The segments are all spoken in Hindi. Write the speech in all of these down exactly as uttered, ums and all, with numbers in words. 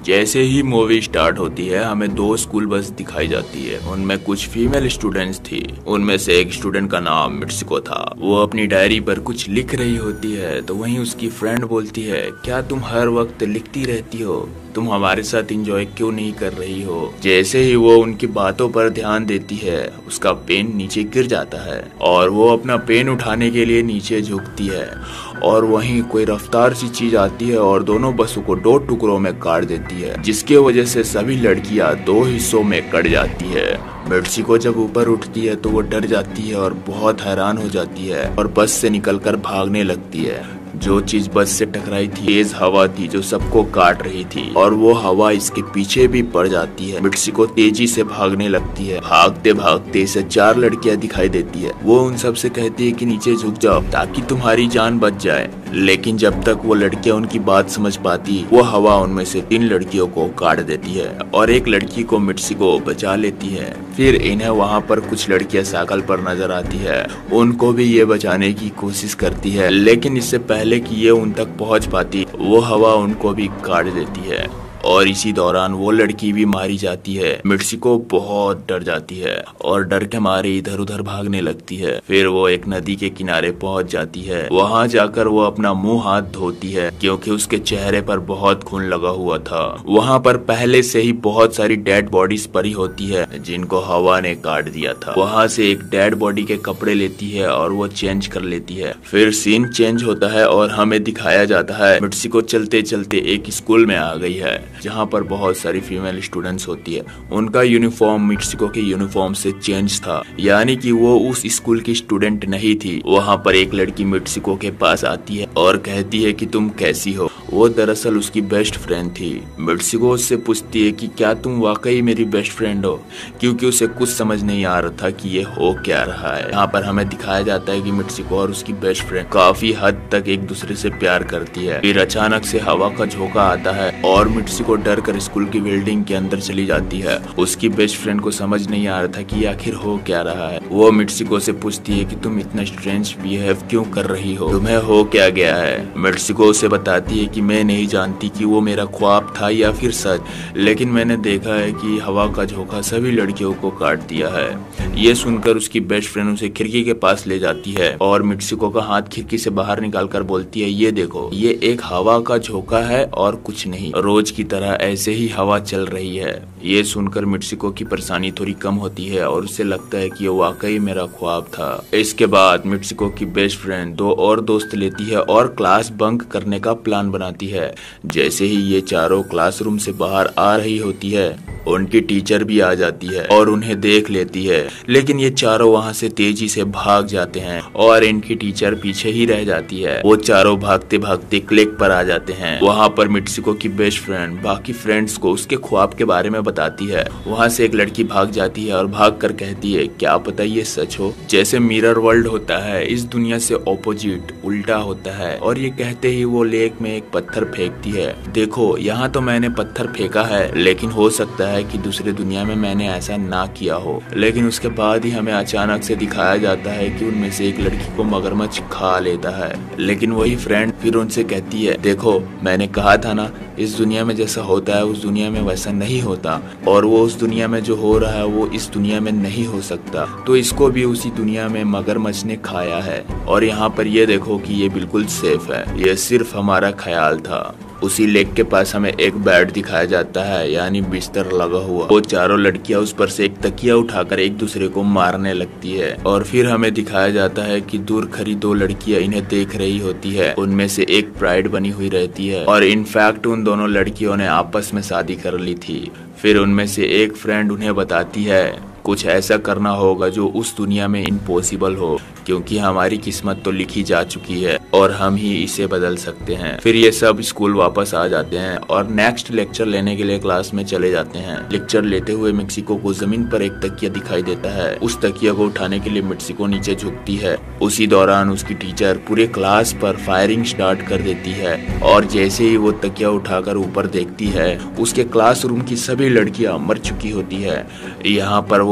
जैसे ही मूवी स्टार्ट होती है हमें दो स्कूल बस दिखाई जाती है। उनमें कुछ फीमेल स्टूडेंट्स थी। उनमें से एक स्टूडेंट का नाम Phscho था। वो अपनी डायरी पर कुछ लिख रही होती है तो वहीं उसकी फ्रेंड बोलती है, क्या तुम हर वक्त लिखती रहती हो? तुम हमारे साथ एंजॉय क्यों नहीं कर रही हो? जैसे ही वो उनकी बातों पर ध्यान देती है उसका पेन नीचे गिर जाता है और वो अपना पेन उठाने के लिए नीचे झुकती है और वहीं कोई रफ्तार सी चीज आती है और दोनों बसों को दो टुकड़ों में काट देती है, जिसके वजह से सभी लड़कियां दो हिस्सों में कट जाती है। Phscho जब ऊपर उठती है तो वो डर जाती है और बहुत हैरान हो जाती है और बस से निकलकर भागने लगती है। जो चीज बस से टकराई थी तेज हवा थी जो सबको काट रही थी और वो हवा इसके पीछे भी पड़ जाती है। Phscho तेजी से भागने लगती है। भागते भागते इसे चार लड़कियां दिखाई देती है। वो उन सब से कहती है कि नीचे झुक जाओ ताकि तुम्हारी जान बच जाए, लेकिन जब तक वो लड़कियां उनकी बात समझ पाती वो हवा उनमें से तीन लड़कियों को काट देती है और एक लड़की को Phscho बचा लेती है। फिर इन्हें वहाँ पर कुछ लड़कियां साइकिल पर नजर आती है। उनको भी ये बचाने की कोशिश करती है, लेकिन इससे पहले कि ये उन तक पहुंच पाती वो हवा उनको भी काट देती है और इसी दौरान वो लड़की भी मारी जाती है। Phscho बहुत डर जाती है और डर के मारे इधर उधर भागने लगती है। फिर वो एक नदी के किनारे पहुंच जाती है। वहां जाकर वो अपना मुंह हाथ धोती है क्योंकि उसके चेहरे पर बहुत खून लगा हुआ था। वहां पर पहले से ही बहुत सारी डेड बॉडीज पड़ी होती है जिनको हवा ने काट दिया था। वहां से एक डेड बॉडी के कपड़े लेती है और वो चेंज कर लेती है। फिर सीन चेंज होता है और हमें दिखाया जाता है Phscho चलते चलते एक स्कूल में आ गई है जहाँ पर बहुत सारी फीमेल स्टूडेंट्स होती है। उनका यूनिफॉर्म Phscho के यूनिफॉर्म से चेंज था, यानी कि वो उस स्कूल की स्टूडेंट नहीं थी। वहाँ पर एक लड़की Phscho के पास आती है और कहती है कि तुम कैसी हो। वो दरअसल उसकी बेस्ट फ्रेंड थी। Phscho उससे पूछती है कि क्या तुम वाकई मेरी बेस्ट फ्रेंड हो, क्योंकि उसे कुछ समझ नहीं आ रहा था कि ये हो क्या रहा है। यहाँ पर हमें दिखाया जाता है कि Phscho और उसकी बेस्ट फ्रेंड काफी हद तक एक दूसरे से प्यार करती है। फिर अचानक से हवा का झोंका आता है और Phscho डर कर स्कूल की बिल्डिंग के अंदर चली जाती है। उसकी बेस्ट फ्रेंड को समझ नहीं आ रहा था कि आखिर हो क्या रहा है। वो Phscho से पूछती है कि तुम इतना स्ट्रेंज बिहेव क्यों कर रही हो, तुम्हें हो क्या गया है। Phscho उसे बताती है कि मैं नहीं जानती कि वो मेरा ख्वाब था या फिर सच, लेकिन मैंने देखा है कि हवा का झोंका सभी लड़कियों को काट दिया है। ये सुनकर उसकी बेस्ट फ्रेंड उसे खिड़की के पास ले जाती है और Phscho का हाथ खिड़की से बाहर निकालकर बोलती है, ये देखो, ये एक हवा का झोंका है और कुछ नहीं, रोज की तरह ऐसे ही हवा चल रही है। ये सुनकर Phscho की परेशानी थोड़ी कम होती है और उसे लगता है कि ये वाकई मेरा ख्वाब था। इसके बाद Phscho की बेस्ट फ्रेंड दो और दोस्त लेती है और क्लास बंक करने का प्लान बनाती है। जैसे ही ये चारों क्लासरूम से बाहर आ रही होती है उनकी टीचर भी आ जाती है और उन्हें देख लेती है, लेकिन ये चारों वहाँ से तेजी से भाग जाते हैं और इनकी टीचर पीछे ही रह जाती है। वो चारों भागते भागते क्लिक पर आ जाते हैं। वहाँ पर Phscho की बेस्ट फ्रेंड बाकी फ्रेंड्स को उसके ख्वाब के बारे में बताती है। वहाँ से एक लड़की भाग जाती है और भाग कर कहती है, क्या पता ये सच हो। जैसे मिरर वर्ल्ड होता है, इस दुनिया से ऑपोजिट उल्टा होता है। और ये कहते ही वो लेक में एक पत्थर फेंकती है। देखो, यहाँ तो मैंने पत्थर फेंका है, लेकिन हो सकता है कि दूसरे दुनिया में मैंने ऐसा ना किया हो। लेकिन उसके बाद ही हमें अचानक से दिखाया जाता है कि उनमें से एक लड़की को मगरमच्छ खा लेता है। लेकिन वही फ्रेंड फिर उनसे कहती है, देखो, मैंने कहा था ना, इस दुनिया में जैसा होता है उस दुनिया में वैसा नहीं होता, और वो उस दुनिया में जो हो रहा है वो इस दुनिया में नहीं हो सकता। तो इसको भी उसी दुनिया में मगरमच्छ ने खाया है और यहाँ पर ये देखो कि ये बिल्कुल सेफ है, ये सिर्फ हमारा ख्याल था। उसी लेक के पास हमें एक बेड दिखाया जाता है, यानी बिस्तर लगा हुआ। वो चारों लड़कियां उस पर से एक तकिया उठाकर एक दूसरे को मारने लगती है और फिर हमें दिखाया जाता है कि दूर खड़ी दो लड़कियां इन्हें देख रही होती है। उनमें से एक प्राइड बनी हुई रहती है और इनफैक्ट उन दोनों लड़कियों ने आपस में शादी कर ली थी। फिर उनमें से एक फ्रेंड उन्हें बताती है कुछ ऐसा करना होगा जो उस दुनिया में इम्पॉसिबल हो, क्योंकि हमारी किस्मत तो लिखी जा चुकी है और हम ही इसे बदल सकते हैं। फिर ये सब स्कूल वापस आ जाते हैं और नेक्स्ट लेक्चर लेने के लिए क्लास में चले जाते हैं। लेक्चर लेते हुए Phscho को जमीन पर एक तकिया दिखाई देता है। उस तकिया को उठाने के लिए Phscho नीचे झुकती है। उसी दौरान उसकी टीचर पूरे क्लास पर फायरिंग स्टार्ट कर देती है और जैसे ही वो तकिया उठाकर ऊपर देखती है उसके क्लासरूम की सभी लड़कियां मर चुकी होती है। यहाँ पर वो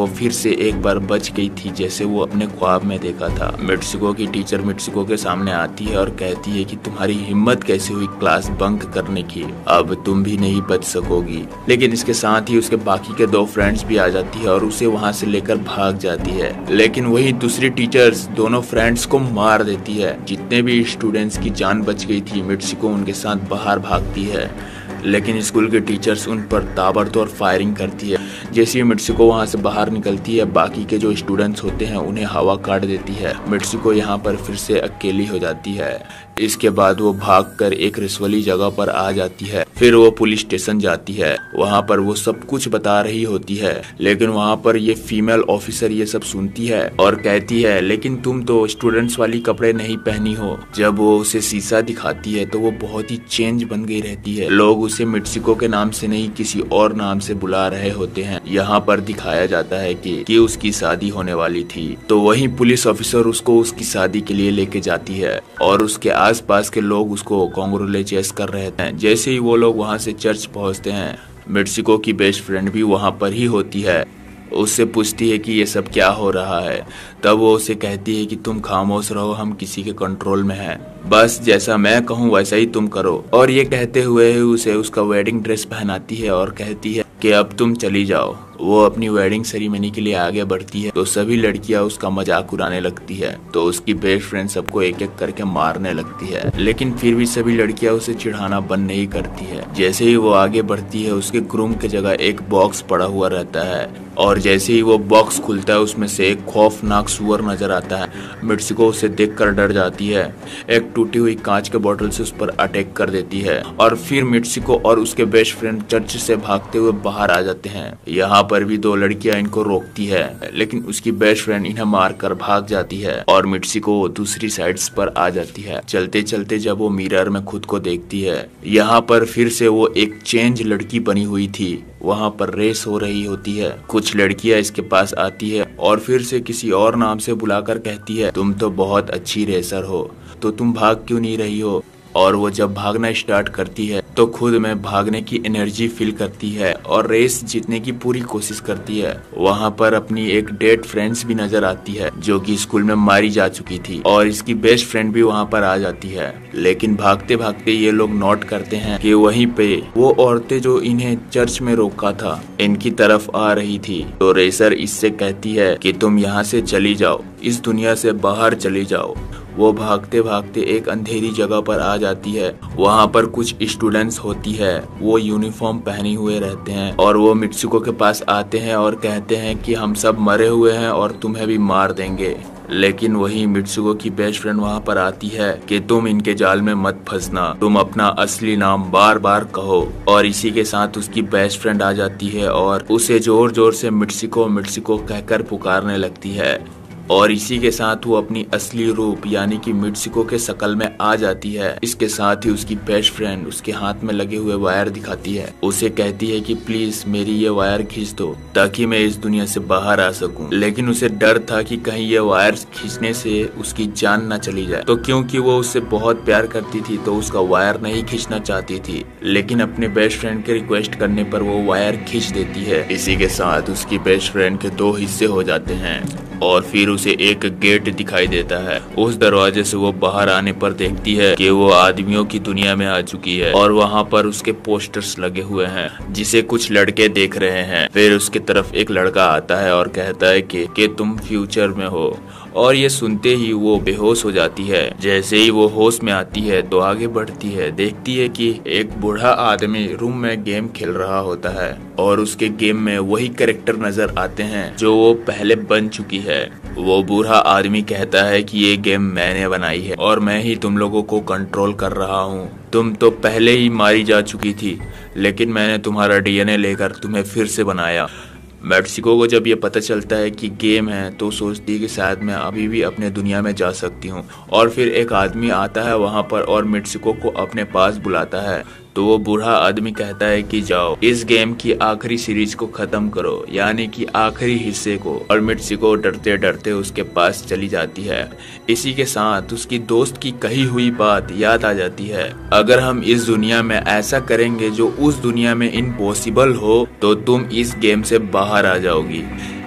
वो फिर से एक बार बच गई थी जैसे वो अपने ख्वाब में देखा था। मित्सुको की टीचर मित्सुको के सामने आती है और कहती है कि तुम्हारी हिम्मत कैसे हुई क्लास बंक करने की, अब तुम भी नहीं बच सकोगी। लेकिन इसके साथ ही उसके बाकी के दो फ्रेंड्स भी आ जाती है और उसे वहाँ से लेकर भाग जाती है। लेकिन वही दूसरी टीचर्स दोनों फ्रेंड्स को मार देती है। जितने भी स्टूडेंट्स की जान बच गई थी मित्सुको उनके साथ बाहर भागती है, लेकिन स्कूल के टीचर्स उन पर ताबड़तोड़ फायरिंग करती है। जैसे ही मित्सुको वहां से बाहर निकलती है बाकी के जो स्टूडेंट्स होते हैं उन्हें हवा काट देती है। मित्सुको यहाँ पर फिर से अकेली हो जाती है। इसके बाद वो भागकर एक रिसवली जगह पर आ जाती है। फिर वो पुलिस स्टेशन जाती है। वहाँ पर वो सब कुछ बता रही होती है, लेकिन वहाँ पर ये फीमेल ऑफिसर ये सब सुनती है और कहती है लेकिन तुम तो स्टूडेंट्स वाली कपड़े नहीं पहनी हो। जब वो उसे शीशा दिखाती है तो वो बहुत ही चेंज बन गई रहती है। लोग उसे मित्सुको के नाम से नहीं किसी और नाम से बुला रहे होते हैं। यहाँ पर दिखाया जाता है कि, कि उसकी शादी होने वाली थी, तो वही पुलिस ऑफिसर उसको उसकी शादी के लिए लेके जाती है और उसके आसपास के लोग उसको कांग्रेचुलेट कर रहे थे। जैसे ही वो लोग वहाँ से चर्च पहुँचते हैं मित्सुको की बेस्ट फ्रेंड भी वहाँ पर ही होती है। उससे पूछती है कि ये सब क्या हो रहा है। तब वो उसे कहती है कि तुम खामोश रहो, हम किसी के कंट्रोल में हैं, बस जैसा मैं कहूँ वैसा ही तुम करो। और ये कहते हुए उसे उसका वेडिंग ड्रेस पहनाती है और कहती है कि अब तुम चली जाओ। वो अपनी वेडिंग सेरेमनी के लिए आगे बढ़ती है तो सभी लड़कियां उसका मजाक उड़ाने लगती है, तो उसकी बेस्ट फ्रेंड सबको एक एक करके मारने लगती है। लेकिन फिर भी सभी लड़कियां उसे चिढ़ाना बंद नहीं करती है। जैसे ही वो आगे बढ़ती है उसके ग्रूम की जगह एक बॉक्स पड़ा हुआ रहता है और जैसे ही वो बॉक्स खुलता है उसमें से एक खौफनाक सुअर नजर आता है। मित्सुको उसे देखकर डर जाती है, एक टूटी हुई कांच के बोतल से उस पर अटैक कर देती है और फिर मित्सुको और उसके बेस्ट फ्रेंड चर्च से भागते हुए बाहर आ जाते हैं। यहाँ पर भी दो लड़कियां इनको रोकती है, लेकिन उसकी बेस्ट फ्रेंड इन्हें मारकर भाग जाती है और मित्सुको दूसरी साइड्स पर आ जाती है। चलते चलते जब वो मिरर में खुद को देखती है, यहाँ पर फिर से वो एक चेंज लड़की बनी हुई थी। वहाँ पर रेस हो रही होती है। कुछ लड़कियां इसके पास आती है और फिर से किसी और नाम से बुलाकर कहती है तुम तो बहुत अच्छी रेसर हो, तो तुम भाग क्यों नहीं रही हो। और वो जब भागना स्टार्ट करती है तो खुद में भागने की एनर्जी फील करती है और रेस जीतने की पूरी कोशिश करती है। वहाँ पर अपनी एक डेड फ्रेंड्स भी नजर आती है जो कि स्कूल में मारी जा चुकी थी और इसकी बेस्ट फ्रेंड भी वहाँ पर आ जाती है। लेकिन भागते भागते ये लोग नोट करते हैं कि वहीं पे वो औरतें जो इन्हें चर्च में रोका था इनकी तरफ आ रही थी। तो रेसर इससे कहती है कि तुम यहाँ से चली जाओ, इस दुनिया से बाहर चली जाओ। वो भागते भागते एक अंधेरी जगह पर आ जाती है। वहाँ पर कुछ स्टूडेंट्स होती है, वो यूनिफॉर्म पहने हुए रहते हैं और वो मित्सुको के पास आते हैं और कहते हैं कि हम सब मरे हुए हैं और तुम्हें भी मार देंगे। लेकिन वही मित्सुको की बेस्ट फ्रेंड वहाँ पर आती है कि तुम इनके जाल में मत फंसना, तुम अपना असली नाम बार बार कहो। और इसी के साथ उसकी बेस्ट फ्रेंड आ जाती है और उसे जोर जोर से मित्सुको मित्सुको कहकर पुकारने लगती है और इसी के साथ वो अपनी असली रूप यानी कि मित्सुको के शक्ल में आ जाती है। इसके साथ ही उसकी बेस्ट फ्रेंड उसके हाथ में लगे हुए वायर दिखाती है। उसे कहती है कि प्लीज मेरी ये वायर खींच दो ताकि मैं इस दुनिया से बाहर आ सकूं। लेकिन उसे डर था कि कहीं ये वायर खींचने से उसकी जान न चली जाए, तो क्योंकि वो उससे बहुत प्यार करती थी तो उसका वायर नहीं खींचना चाहती थी। लेकिन अपने बेस्ट फ्रेंड के रिक्वेस्ट करने पर वो वायर खींच देती है। इसी के साथ उसकी बेस्ट फ्रेंड के दो हिस्से हो जाते हैं और फिर उसे एक गेट दिखाई देता है। उस दरवाजे से वो बाहर आने पर देखती है कि वो आदमियों की दुनिया में आ चुकी है और वहाँ पर उसके पोस्टर्स लगे हुए हैं जिसे कुछ लड़के देख रहे हैं। फिर उसके तरफ एक लड़का आता है और कहता है कि, कि तुम फ्यूचर में हो और ये सुनते ही वो बेहोश हो जाती है। जैसे ही वो होश में आती है तो आगे बढ़ती है, देखती है कि एक बूढ़ा आदमी रूम में गेम खेल रहा होता है और उसके गेम में वही कैरेक्टर नजर आते हैं जो वो पहले बन चुकी है। वो बूढ़ा आदमी कहता है कि ये गेम मैंने बनाई है और मैं ही तुम लोगों को कंट्रोल कर रहा हूँ। तुम तो पहले ही मारी जा चुकी थी, लेकिन मैंने तुम्हारा डीएनए लेकर तुम्हें फिर से बनाया। मित्सुको को जब ये पता चलता है कि गेम है तो सोचती है कि शायद मैं अभी भी अपने दुनिया में जा सकती हूँ। और फिर एक आदमी आता है वहाँ पर और मित्सुको को अपने पास बुलाता है। तो वो बूढ़ा आदमी कहता है कि जाओ इस गेम की आखिरी सीरीज को खत्म करो, यानी कि आखिरी हिस्से को। और मित्सुको डरते डरते उसके पास चली जाती है। इसी के साथ उसकी दोस्त की कही हुई बात याद आ जाती है, अगर हम इस दुनिया में ऐसा करेंगे जो उस दुनिया में इम्पॉसिबल हो तो तुम इस गेम से बाहर आ जाओगी।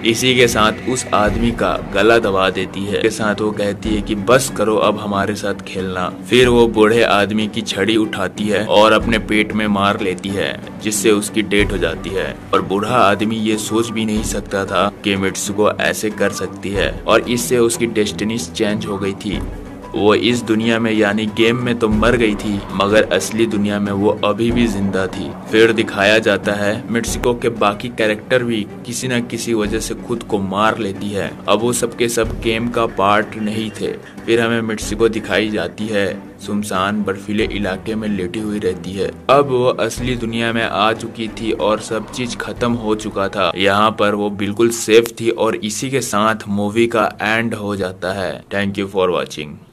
इसी के साथ उस आदमी का गला दबा देती है। के साथ वो कहती है कि बस करो अब हमारे साथ खेलना। फिर वो बूढ़े आदमी की छड़ी उठाती है और अपने पेट में मार लेती है, जिससे उसकी डेथ हो जाती है। और बूढ़ा आदमी ये सोच भी नहीं सकता था कि मित्सुको ऐसे कर सकती है, और इससे उसकी डेस्टिनी चेंज हो गई थी। वो इस दुनिया में यानी गेम में तो मर गई थी, मगर असली दुनिया में वो अभी भी जिंदा थी। फिर दिखाया जाता है मित्सुको के बाकी कैरेक्टर भी किसी न किसी वजह से खुद को मार लेती है। अब वो सबके सब गेम का पार्ट नहीं थे। फिर हमें मित्सुको दिखाई जाती है सुनसान बर्फीले इलाके में लेटी हुई रहती है। अब वो असली दुनिया में आ चुकी थी और सब चीज खत्म हो चुका था। यहाँ पर वो बिल्कुल सेफ थी और इसी के साथ मूवी का एंड हो जाता है। Thank you for watching.